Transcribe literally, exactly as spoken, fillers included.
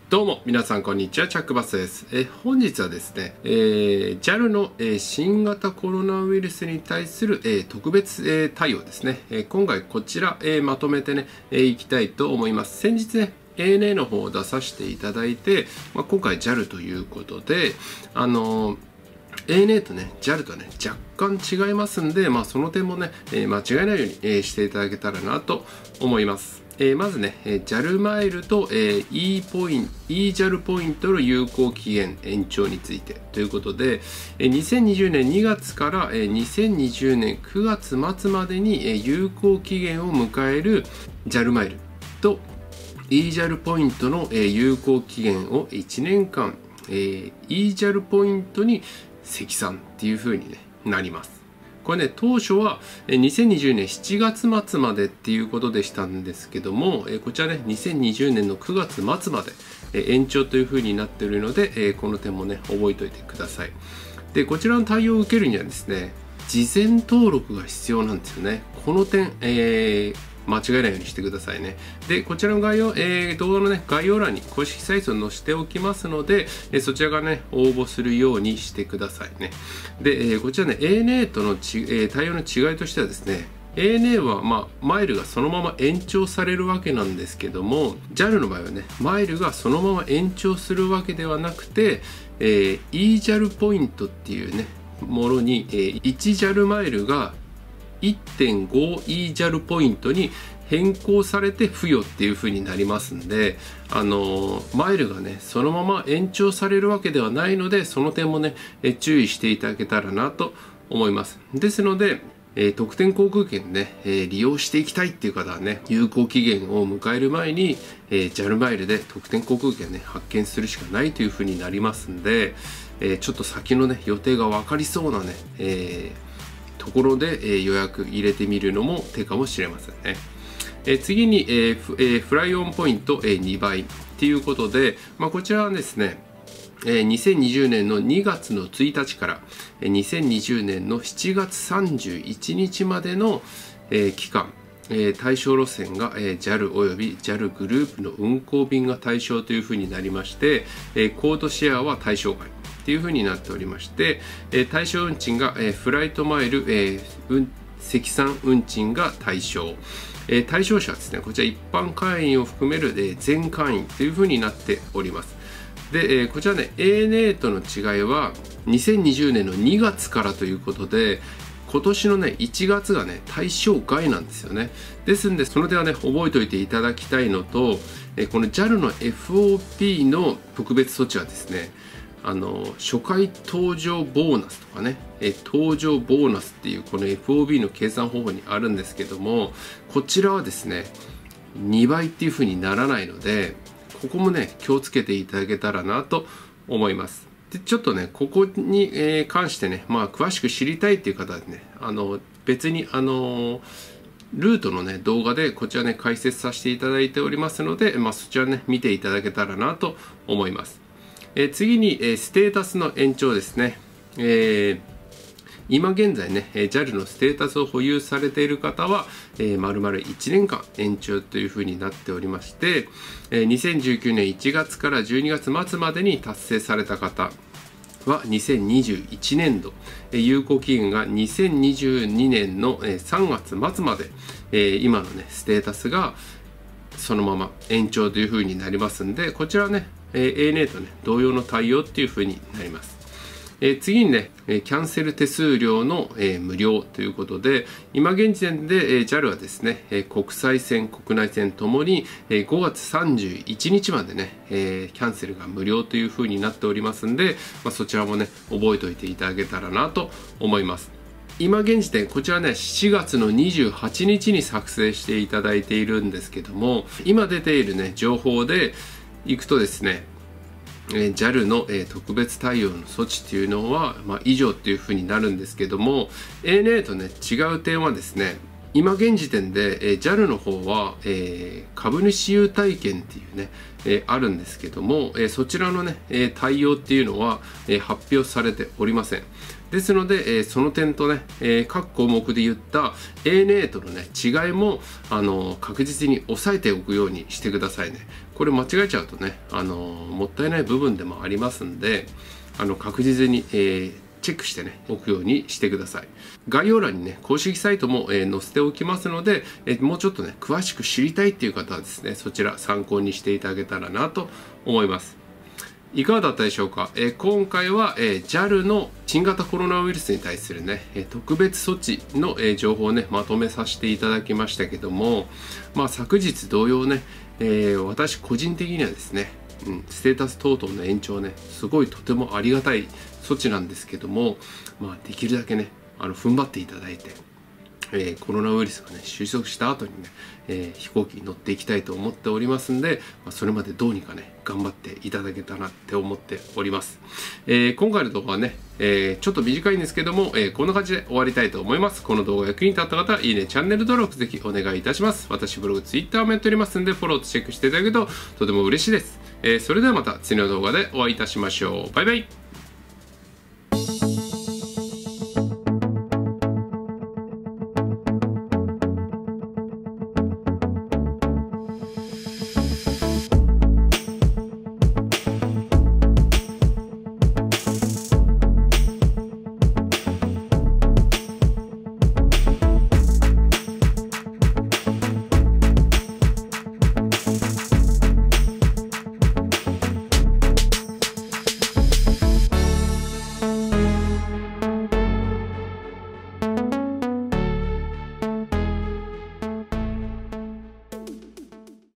どうも皆さんこんにちは、チャックバスです。え本日はですね、えー、ジャル の、えー、新型コロナウイルスに対する、えー、特別、えー、対応ですね、えー、今回こちら、えー、まとめてね、えー、いきたいと思います。先日ね エーエヌエー の方を出させていただいて、まあ、今回 ジャル ということであのー エーエヌエー とね ジャル とね若干違いますんで、まあ、その点もね、えー、間違えないように、えー、していただけたらなと思います。えー、まずね、えー、ジャル マイルと、えー、E ポイント、E ジャル ポイントの有効期限延長についてということで、えー、にせんにじゅうねんにがつから、えー、にせんにじゅうねんくがつ末までに、えー、有効期限を迎える ジャル マイルと E ジャル ポイントの、えー、有効期限をいちねんかん、えー、E ジャル ポイントに積算っていう風に、ね、なります。これね、当初はにせんにじゅうねんしちがつまつまでっていうことでしたんですけども、こちらね、にせんにじゅうねんのくがつまつまで延長というふうになっているので、この点もね、覚えておいてください。で、こちらの対応を受けるにはですね、事前登録が必要なんですよね。この点、えー間違えないようにしてくださいね。で、こちらの概要、えー、動画のね、概要欄に公式サイトを載せておきますので、えー、そちらからね、応募するようにしてくださいね。で、えー、こちらね、エーエヌエー とのち、えー、対応の違いとしてはですね、エーエヌエー は、まあ、マイルがそのまま延長されるわけなんですけども、ジャル の場合はね、マイルがそのまま延長するわけではなくて、えー、E ジャル ポイントっていうね、ものに、えー、いちジャル マイルがいってんごイー ジャル ポイントに変更されて付与っていう風になりますんで、あのー、マイルがねそのまま延長されるわけではないので、その点もねえ注意していただけたらなと思います。ですので、えー、特典航空券ね、えー、利用していきたいっていう方はね、有効期限を迎える前に、えー、ジャル マイルで特典航空券ね発券するしかないという風になりますんで、えー、ちょっと先のね予定が分かりそうなね、えーところで、えー、予約入れてみるのも手かもしれませんね。えー、次に、えーフえー、フライオンポイント、えー、にばいっていうことで、まあ、こちらはですね、えー、にせんにじゅうねんのにがつのついたちから、えー、にせんにじゅうねんのしちがつさんじゅういちにちまでの、えー、期間、えー、対象路線が、えー、ジャル および ジャル グループの運航便が対象というふうになりまして、えー、コードシェアは対象外っていう風になっておりまして、えー、対象運賃が、えー、フライトマイル、えーうん、積算運賃が対象、えー、対象者はですね、こちら一般会員を含める、えー、全会員という風になっております。で、えー、こちらね エーエヌエー との違いはにせんにじゅうねんのにがつからということで、今年のねいちがつがね対象外なんですよね。ですんでその点はね覚えておいていただきたいのと、えー、この ジャル の エフオーピー の特別措置はですね、あの初回搭乗ボーナスとかね、え搭乗ボーナスっていうこの エフオービー の計算方法にあるんですけども、こちらはですねにばいっていう風にならないので、ここもね気をつけていただけたらなと思います。でちょっとねここに、えー、関してね、まあ詳しく知りたいっていう方はね、あの別にあのルートのね動画でこちらね解説させていただいておりますので、まあ、そちらね見ていただけたらなと思います。えー、次に、えー、ステータスの延長ですね。えー、今現在ね、ジャル のステータスを保有されている方は、えー、丸々いちねんかん延長というふうになっておりまして、えー、にせんじゅうきゅうねんいちがつからじゅうにがつまつまでに達成された方はにせんにじゅういちねんど、えー、有効期限がにせんにじゅうにねんのさんがつまつまで、えー、今のねステータスがそのまま延長というふうになりますんで、こちらはねエーエヌエー とね同様の対応っていう風になります。えー、次にねキャンセル手数料の、えー、無料ということで、今現時点で、えー、ジャル はですね、えー、国際線国内線ともに、えー、ごがつさんじゅういちにちまでね、えー、キャンセルが無料という風になっておりますんで、まあ、そちらもね覚えておいていただけたらなと思います。今現時点こちらねしちがつのにじゅうはちにちに作成していただいているんですけども、今出ているね情報でいくとですね、えー、ジャル の、えー、特別対応の措置っていうのは、まあ、以上っていうふうになるんですけども、 エーエヌエー とね違う点はですね、 今現時点で、えー、ジャル の方は、えー、株主優待券っていうね、えー、あるんですけども、えー、そちらのね、えー、対応っていうのは、えー、発表されておりません。ですので、えー、その点とね、えー、各項目で言った エーエヌエー とのね、違いも、あのー、確実に押さえておくようにしてくださいね。これ間違えちゃうとね、あのー、もったいない部分でもありますんで、あの確実に、えーチェックしてね、置くようにしてください。概要欄にね、公式サイトも、えー、載せておきますので、えー、もうちょっとね、詳しく知りたいっていう方はですね、そちら参考にしていただけたらなと思います。いかがだったでしょうか。えー、今回は、えー、ジャル の新型コロナウイルスに対するね、えー、特別措置の、えー、情報をね、まとめさせていただきましたけども、まあ昨日同様ね、えー、私個人的にはですね、うん、ステータス等々の延長ね、すごいとてもありがたい措置なんですけども、まあ、できるだけね、あの踏ん張っていただいて、えー、コロナウイルスがね、収束した後にね、えー、飛行機に乗っていきたいと思っておりますんで、まあ、それまでどうにかね、頑張っていただけたなって思っております。えー、今回の動画はね、えー、ちょっと短いんですけども、えー、こんな感じで終わりたいと思います。この動画が役に立った方は、いいね、チャンネル登録ぜひお願いいたします。私、ブログ、ツイッターもやっておりますんで、フォローとチェックしていただけるととても嬉しいです。えー、それではまた次の動画でお会いいたしましょう。バイバイ。